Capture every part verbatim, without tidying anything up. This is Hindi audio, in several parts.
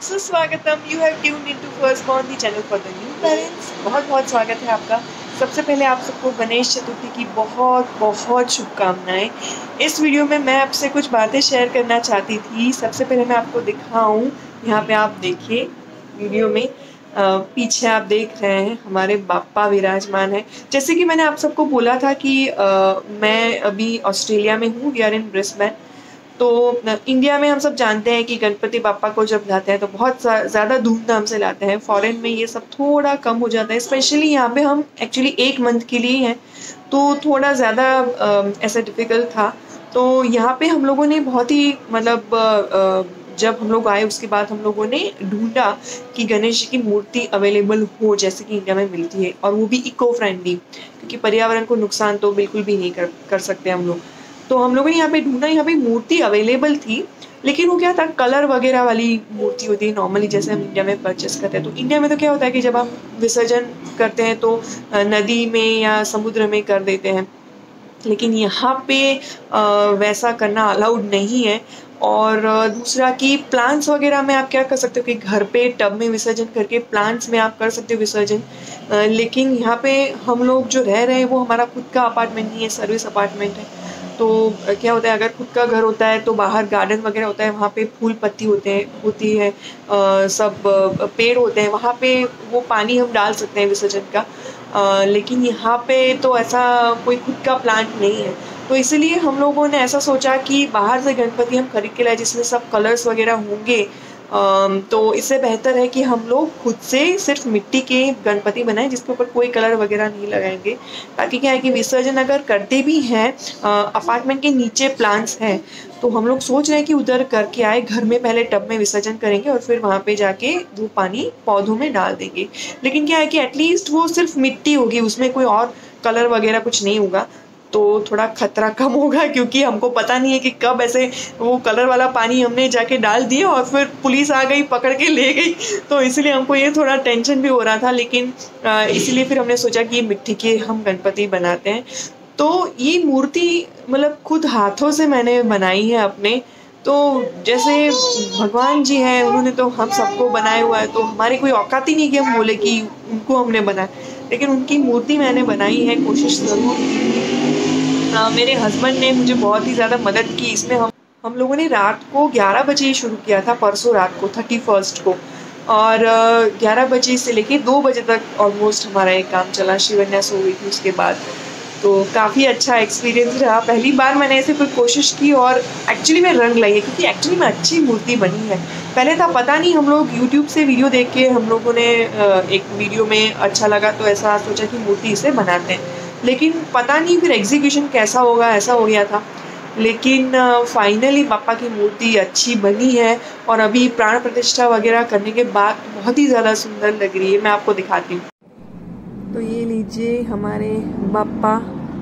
सुस्वागतम। You have tuned into first born the channel for the new parents. बहुत बहुत स्वागत है आपका। सबसे पहले आप सबको गणेश चतुर्थी की बहुत बहुत शुभकामनाएं। इस वीडियो में मैं आपसे कुछ बातें शेयर करना चाहती थी। सबसे पहले मैं आपको दिखाऊं, यहाँ पे आप देखिए वीडियो में आ, पीछे आप देख रहे हैं हमारे बाप्पा विराजमान है। जैसे कि मैंने आप सबको बोला था कि आ, मैं अभी ऑस्ट्रेलिया में हूँ, वी आर इन ब्रिस्बेन। तो इंडिया में हम सब जानते हैं कि गणपति बाप्पा को जब लाते हैं तो बहुत ज़्यादा धूमधाम से लाते हैं। फॉरेन में ये सब थोड़ा कम हो जाता है, स्पेशली यहाँ पे हम एक्चुअली एक मंथ के लिए हैं तो थोड़ा ज़्यादा ऐसा डिफ़िकल्ट था। तो यहाँ पे हम लोगों ने बहुत ही मतलब जब हम लोग आए उसके बाद हम लोगों ने ढूंढा कि गणेश जी की मूर्ति अवेलेबल हो जैसे कि इंडिया में मिलती है, और वो भी इको फ्रेंडली, क्योंकि पर्यावरण को नुकसान तो बिल्कुल भी नहीं कर कर सकते हम लोग। तो हम लोगों ने यहाँ पे ढूंढा, यहाँ पे मूर्ति अवेलेबल थी, लेकिन वो क्या था, कलर वगैरह वाली मूर्ति होती है नॉर्मली जैसे हम इंडिया में परचेस करते हैं। तो इंडिया में तो क्या होता है कि जब हम विसर्जन करते हैं तो नदी में या समुद्र में कर देते हैं, लेकिन यहाँ पे वैसा करना अलाउड नहीं है। और दूसरा कि प्लांट्स वगैरह में आप क्या कर सकते हो कि घर पे टब में विसर्जन करके प्लांट्स में आप कर सकते हो विसर्जन, लेकिन यहाँ पे हम लोग जो रह रहे हैं वो हमारा खुद का अपार्टमेंट नहीं है, सर्विस अपार्टमेंट है। तो क्या होता है, अगर खुद का घर होता है तो बाहर गार्डन वगैरह होता है, वहाँ पे फूल पत्ती होते हैं होती है आ, सब पेड़ होते हैं, वहाँ पे वो पानी हम डाल सकते हैं विसर्जन का। आ, लेकिन यहाँ पे तो ऐसा कोई खुद का प्लांट नहीं है। तो इसलिए हम लोगों ने ऐसा सोचा कि बाहर से गणपति हम खरीद के लाए जिसमें सब कलर्स वगैरह होंगे, तो इससे बेहतर है कि हम लोग खुद से सिर्फ मिट्टी के गणपति बनाएं जिसके ऊपर कोई कलर वगैरह नहीं लगाएंगे। ताकि क्या है कि विसर्जन अगर करते भी हैं, अपार्टमेंट के नीचे प्लांट्स हैं, तो हम लोग सोच रहे हैं कि उधर करके आए, घर में पहले टब में विसर्जन करेंगे और फिर वहाँ पे जाके वो पानी पौधों में डाल देंगे। लेकिन क्या है कि एटलीस्ट वो सिर्फ मिट्टी होगी, उसमें कोई और कलर वगैरह कुछ नहीं होगा, तो थोड़ा खतरा कम होगा, क्योंकि हमको पता नहीं है कि कब ऐसे वो कलर वाला पानी हमने जाके डाल दिया और फिर पुलिस आ गई पकड़ के ले गई। तो इसलिए हमको ये थोड़ा टेंशन भी हो रहा था, लेकिन इसलिए फिर हमने सोचा कि मिट्टी के हम गणपति बनाते हैं। तो ये मूर्ति मतलब खुद हाथों से मैंने बनाई है अपने। तो जैसे भगवान जी हैं, उन्होंने तो हम सबको बनाया हुआ है, तो हमारी कोई औकात ही नहीं कि हम बोले कि उनको हमने बनाया, लेकिन उनकी मूर्ति मैंने बनाई है, कोशिश ज़रूर की। Uh, मेरे हस्बैंड ने मुझे बहुत ही ज़्यादा मदद की इसमें। हम हम लोगों ने रात को ग्यारह बजे शुरू किया था, परसों रात को थर्टी फर्स्ट को, और ग्यारह बजे से लेके दो बजे तक ऑलमोस्ट हमारा एक काम चला। शिवन्या सो गई थी उसके बाद। तो काफ़ी अच्छा एक्सपीरियंस रहा। पहली बार मैंने ऐसे कोई कोशिश की और एक्चुअली में रंग लाई है, क्योंकि एक्चुअली में अच्छी मूर्ति बनी है। पहले था पता नहीं, हम लोग यूट्यूब से वीडियो देख के हम लोगों ने एक वीडियो में अच्छा लगा तो ऐसा सोचा कि मूर्ति इसे बनाते हैं, लेकिन पता नहीं फिर एग्जीक्यूशन कैसा होगा, ऐसा हो गया था। लेकिन फाइनली पापा की मूर्ति अच्छी बनी है, और अभी प्राण प्रतिष्ठा वगैरह करने के बाद बहुत ही ज़्यादा सुंदर लग रही है। मैं आपको दिखाती हूँ। तो ये लीजिए हमारे बाप्पा,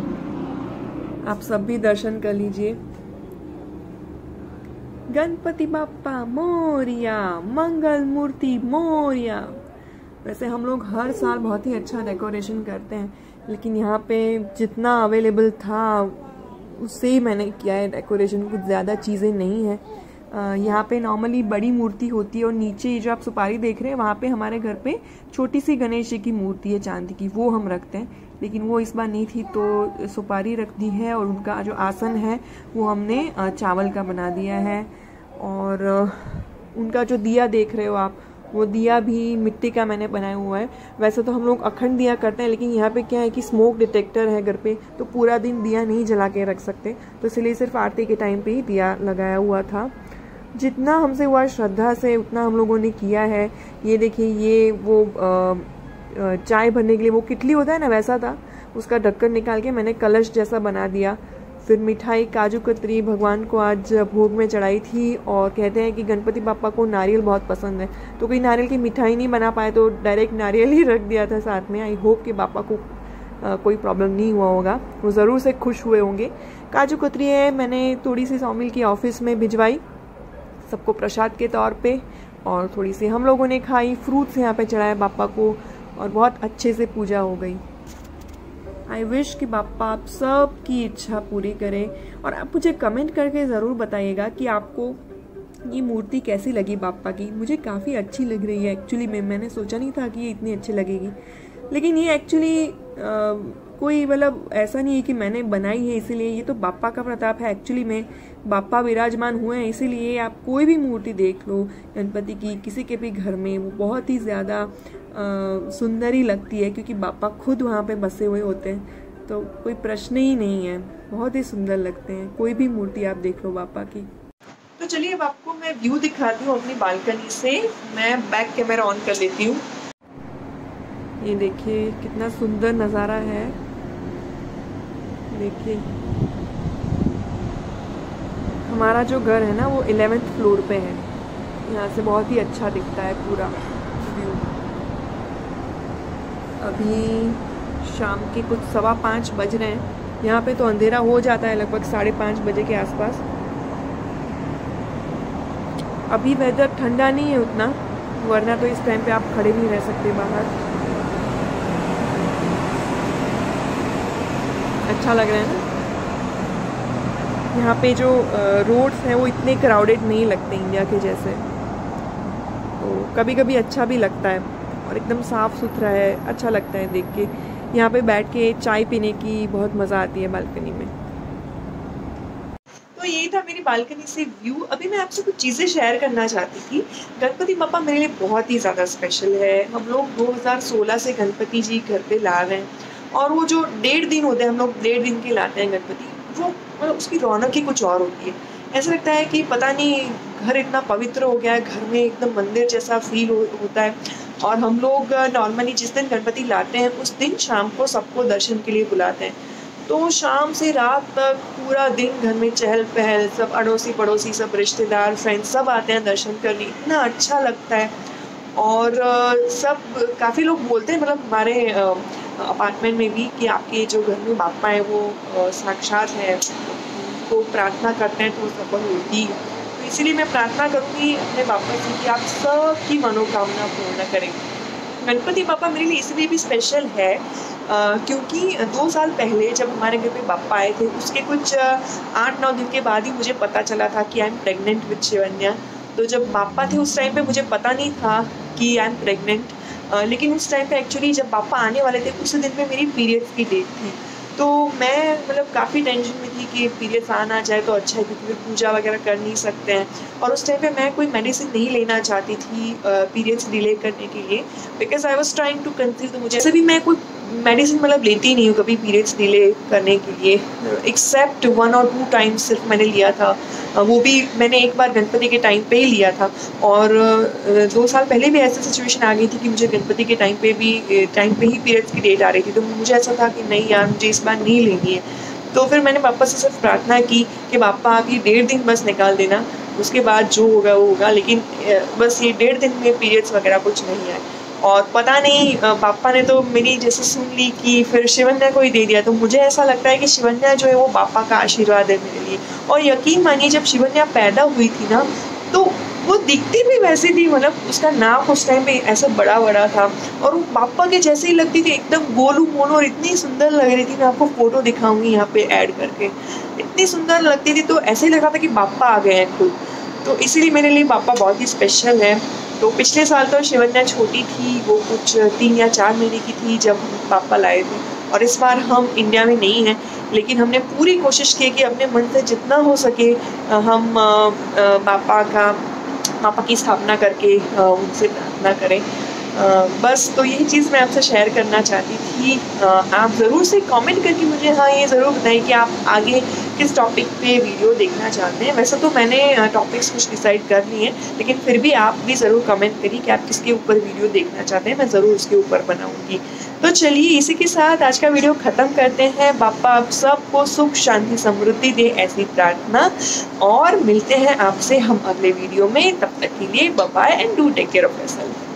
आप सब भी दर्शन कर लीजिए। गणपति बाप्पा मोरिया, मंगल मूर्ति मोरिया। वैसे हम लोग हर साल बहुत ही अच्छा डेकोरेशन करते हैं, लेकिन यहाँ पे जितना अवेलेबल था उससे ही मैंने किया है डेकोरेशन, कुछ ज़्यादा चीज़ें नहीं है। यहाँ पे नॉर्मली बड़ी मूर्ति होती है, और नीचे जो आप सुपारी देख रहे हैं वहाँ पे हमारे घर पे छोटी सी गणेश जी की मूर्ति है चांदी की, वो हम रखते हैं, लेकिन वो इस बार नहीं थी तो सुपारी रख दी है। और उनका जो आसन है वो हमने चावल का बना दिया है, और उनका जो दिया देख रहे हो आप, वो दिया भी मिट्टी का मैंने बनाया हुआ है। वैसे तो हम लोग अखंड दिया करते हैं, लेकिन यहाँ पे क्या है कि स्मोक डिटेक्टर है घर पे, तो पूरा दिन दिया नहीं जला के रख सकते, तो इसलिए सिर्फ आरती के टाइम पे ही दिया लगाया हुआ था। जितना हमसे हुआ श्रद्धा से उतना हम लोगों ने किया है। ये देखिए, ये वो चाय भरने के लिए वो किटली होता है ना, वैसा था, उसका ढक्कन निकाल के मैंने कलश जैसा बना दिया। फिर मिठाई काजू कतरी भगवान को आज भोग में चढ़ाई थी, और कहते हैं कि गणपति बाप्पा को नारियल बहुत पसंद है, तो कोई नारियल की मिठाई नहीं बना पाए तो डायरेक्ट नारियल ही रख दिया था साथ में। आई होप कि पापा को आ, कोई प्रॉब्लम नहीं हुआ होगा, वो ज़रूर से खुश हुए होंगे। काजू कतरी है, मैंने थोड़ी सी सौमिल की ऑफिस में भिजवाई सबको प्रसाद के तौर पे, और थोड़ी सी हम लोगों ने खाई। फ्रूट्स यहाँ पे चढ़ाए बाप्पा को, और बहुत अच्छे से पूजा हो गई। आई विश कि बाप्पा आप सब की इच्छा पूरी करें, और आप मुझे कमेंट करके ज़रूर बताइएगा कि आपको ये मूर्ति कैसी लगी बाप्पा की? मुझे काफ़ी अच्छी लग रही है एक्चुअली में। मैंने सोचा नहीं था कि ये इतनी अच्छी लगेगी, लेकिन ये एक्चुअली कोई मतलब ऐसा नहीं है कि मैंने बनाई है इसीलिए। ये तो बाप्पा का प्रताप है एक्चुअली में। बाप्पा विराजमान हुए हैं, इसीलिए आप कोई भी मूर्ति देख लो गणपति की किसी के भी घर में, वो बहुत ही ज़्यादा सुंदर ही लगती है, क्योंकि बाप्पा खुद वहाँ पे बसे हुए होते हैं। तो कोई प्रश्न ही नहीं है, बहुत ही सुंदर लगते हैं। कोई भी मूर्ति आप देख लो बाप्पा की। तो चलिए अब आपको मैं व्यू दिखाती हूँ अपनी बालकनी से। मैं बैक कैमरा ऑन कर लेती हूँ। ये देखिए कितना सुंदर नज़ारा है। देखिए हमारा जो घर है ना वो इलेवेंथ फ्लोर पे है। यहाँ से बहुत ही अच्छा दिखता है पूरा व्यू। अभी शाम के कुछ सवा पाँच बज रहे हैं। यहाँ पे तो अंधेरा हो जाता है लगभग साढ़े पाँच बजे के आसपास। अभी वेदर ठंडा नहीं है उतना, वरना तो इस टाइम पे आप खड़े नहीं रह सकते बाहर। अच्छा लग रहा है ना। यहाँ पे जो रोड्स हैं वो इतने क्राउडेड नहीं लगते इंडिया के जैसे, तो कभी कभी अच्छा भी लगता है और एकदम साफ़ सुथरा है, अच्छा लगता है देख के। यहाँ पे बैठ के चाय पीने की बहुत मज़ा आती है बालकनी में। तो यही था मेरी बालकनी से व्यू। अभी मैं आपसे कुछ चीज़ें शेयर करना चाहती थी। गणपति बप्पा मेरे लिए बहुत ही ज़्यादा स्पेशल है। हम लोग दो हज़ार सोलह से गणपति जी घर पे ला रहे हैं, और वो जो डेढ़ दिन होते हैं, हम लोग डेढ़ दिन के लाते हैं गणपति, वो मतलब उसकी रौनक ही कुछ और होती है। ऐसा लगता है कि पता नहीं घर इतना पवित्र हो गया है, घर में एकदम मंदिर जैसा फील हो, होता है। और हम लोग नॉर्मली जिस दिन गणपति लाते हैं उस दिन शाम को सबको दर्शन के लिए बुलाते हैं। तो शाम से रात तक पूरा दिन घर में चहल पहल, सब अड़ोसी पड़ोसी, सब रिश्तेदार, फ्रेंड्स सब आते हैं दर्शन करने। इतना अच्छा लगता है। और सब काफ़ी लोग बोलते हैं, मतलब हमारे अपार्टमेंट में भी, कि आपके जो घर में बाप्पा है वो साक्षात है, उनको प्रार्थना करते हैं तो सफल होती है। तो इसीलिए मैं प्रार्थना करूँगी अपने बाप्पा से कि आप सबकी मनोकामना पूर्ण करें। गणपति बाप्पा मेरे लिए इसलिए भी स्पेशल है Uh, क्योंकि दो साल पहले जब हमारे घर पे बाप्पा आए थे, उसके कुछ आठ नौ दिन के बाद ही मुझे पता चला था कि I am pregnant with Shivanya. तो जब बाप्पा थे उस टाइम पे मुझे पता नहीं था कि आई एम प्रेग्नेंट, uh, लेकिन उस टाइम पे एक्चुअली जब बाप्पा आने वाले थे उस दिन पे मेरी पीरियड्स की डेट थी। तो मैं मतलब काफ़ी टेंशन में थी कि पीरियड्स आ ना जाए तो अच्छा है, क्योंकि फिर पूजा वगैरह कर नहीं सकते हैं। और उस टाइम पे मैं कोई मेडिसिन नहीं लेना चाहती थी पीरियड्स डिले करने के लिए, because I was trying to conceive. तो मुझे ऐसे भी मैं कोई मेडिसिन मतलब लेती नहीं हूँ कभी पीरियड्स डिले करने के लिए, एक्सेप्ट वन और टू टाइम्स सिर्फ मैंने लिया था। वो भी मैंने एक बार गणपति के टाइम पे ही लिया था। और दो साल पहले भी ऐसी सिचुएशन आ गई थी कि मुझे गणपति के टाइम पे भी टाइम पे ही पीरियड्स की डेट आ रही थी। तो मुझे ऐसा था कि नहीं यार, मुझे इस बार नहीं लेनी है। तो फिर मैंने पापा से सिर्फ प्रार्थना की कि पापा आप ये डेढ़ दिन बस निकाल देना, उसके बाद जो होगा वो होगा, लेकिन बस ये डेढ़ दिन में पीरियड्स वगैरह कुछ नहीं आए। और पता नहीं पापा ने तो मेरी जैसे सुन ली कि फिर शिवन्या को ही दे दिया। तो मुझे ऐसा लगता है कि शिवन्या जो है वो पापा का आशीर्वाद है मेरे लिए। और यकीन मानिए जब शिवन्या पैदा हुई थी ना, तो वो दिखती भी वैसी थी, मतलब उसका नाक उस टाइम पे ऐसा बड़ा बड़ा था और वो पापा के जैसे ही लगती थी, एकदम गोलू मोलू, और इतनी सुंदर लग रही थी। मैं आपको फोटो दिखाऊंगी यहाँ पे ऐड करके, इतनी सुंदर लगती थी। तो ऐसे ही लगा था कि पापा आ गए हैं खुद। तो इसीलिए मेरे लिए पापा बहुत ही स्पेशल है। तो पिछले साल तो शिवन्या छोटी थी, वो कुछ तीन या चार महीने की थी जब पापा लाए थे। और इस बार हम इंडिया में नहीं हैं, लेकिन हमने पूरी कोशिश की कि अपने मन से जितना हो सके हम पापा का पापा की स्थापना करके उनसे प्रार्थना करें। बस तो यही चीज़ मैं आपसे शेयर करना चाहती थी। आप ज़रूर से कमेंट करके मुझे हाँ ये ज़रूर बताएं कि आप आगे किस टॉपिक पे वीडियो देखना चाहते हैं। वैसे तो मैंने टॉपिक्स कुछ डिसाइड कर लिए हैं, लेकिन फिर भी आप भी ज़रूर कमेंट करिए कि आप किसके ऊपर वीडियो देखना चाहते हैं, मैं ज़रूर उसके ऊपर बनाऊँगी। तो चलिए इसी के साथ आज का वीडियो ख़त्म करते हैं। बाप्पा आप सबको सुख शांति समृद्धि दे, ऐसी प्रार्थना, और मिलते हैं आपसे हम अगले वीडियो में। तब तक के लिए bye bye and do take care of yourself.